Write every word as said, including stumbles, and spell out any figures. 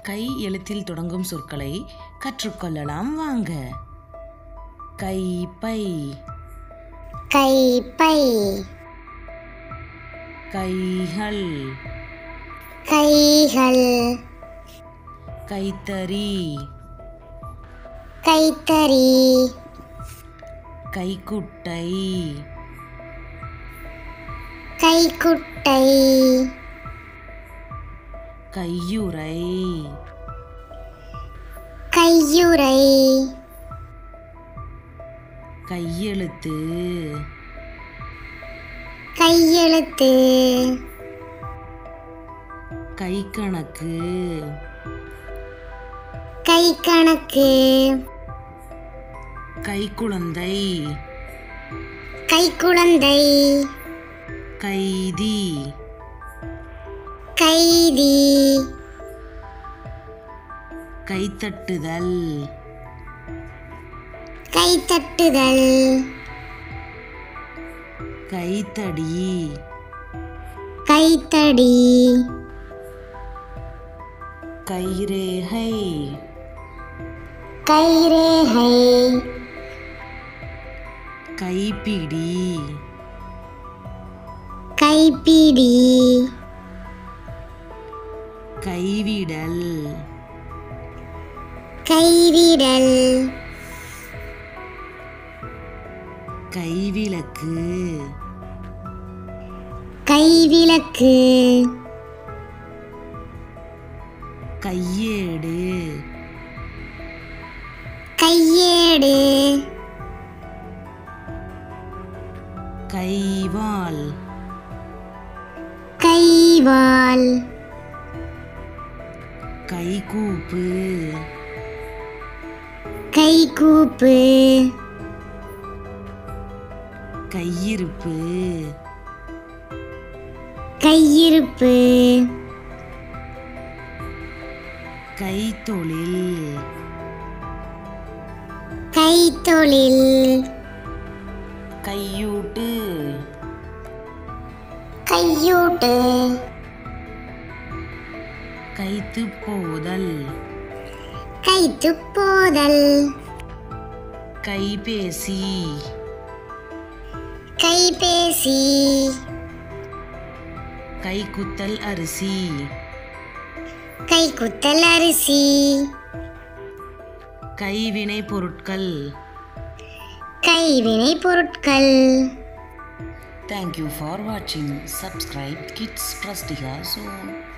கை எழுத்தில் தொடங்கும் சொற்களை கற்றுக்கொள்ளலாம் வாங்க. கைப்பை, கைப்பை, கைகள், கைகள், கைத்தறி, கைத்தறி, கைக்குட்டை, கைக்குட்டை, கையுறை, கையுறை, கையெழுத்து, கையெழுத்து, கைக்கணக்கு, கைக்கணக்கு, கைக்குழந்தை, கைக்குழந்தை, கைதி, கைதி, கைத்தட்டுதல், கைத்தட்டுதல், கைத்தடி, கைத்தடி, கைரேகை, கைரேகை, கைப்பிடி, கைப்பிடி, கைவிடல், கைவிடல், கைவிளக்கு, கைவிளக்கு, கையேடு, கையேடு, கைவாள், கைவாள், கைகூப்பு, கைகூப்பு, கையிருப்பு, கையிருப்பு, கைத்தொழில், கைத்தொழில், கையூட்டு, கையூட்டு, கைத்துப்போதல், கைத்துப்போதல், கைபேசி, கைபேசி, கைக்குத்தல் அரிசி, கைக்குத்தல் அரிசி, கைவினை பொருட்கள். கைவினை பொருட்கள். Thank you for watching. Subscribe Kids Prastika soon.